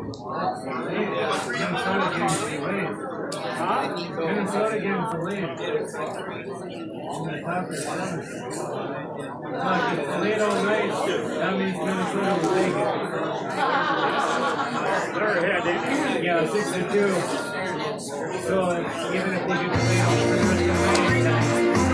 Minnesota gives the lead. On the top of the seventh. So if the lead all night, that means Minnesota will take it. They're ahead, yeah, 6-2. So even if they get the lead all for the rest of the night,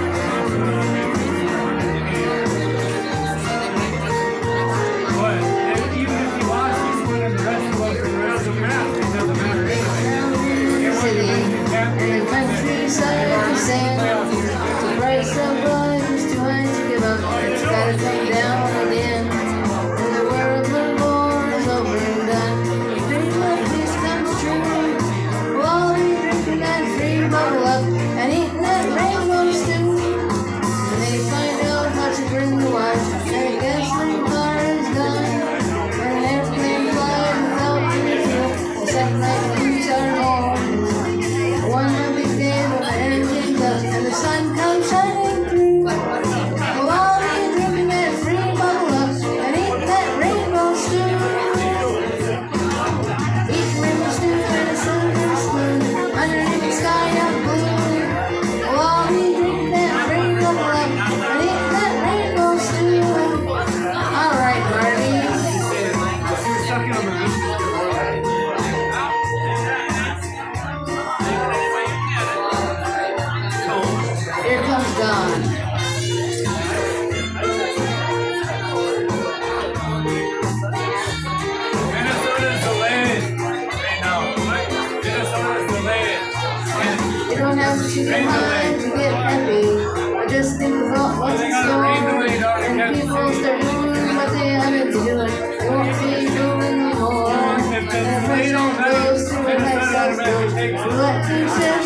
but even if you lost, he's winning the rest of us for the rest of the match. It doesn't matter anyway. And the countryside of sand, to bright sun is too high to give up. It's gotta come down again. And the world of war is over and done. Dream of peace comes true. We'll all be drinking that free bubble up and eating that rainbow stew. When they find out how to bring the wash, and the gasoline car is gone, and an airplane flies without any fuel. The second night leaves our home. One of these days when the engine does and the sun comes shining through, we'll all be drinking that free bubble up and eating that rainbow stew. Eating rainbow stew in a silver spoon underneath the sky of blue. We'll all be drinking that free bubble up and eating that rainbow stew. All right, Marty. Here comes Don. Minnesota's delayed. No, Minnesota's delayed. You don't have to keep in mind to get happy. Or just think about what's in store. And people start doing what they haven't been doing. They won't be doing no more. And the president goes through a high school. What you said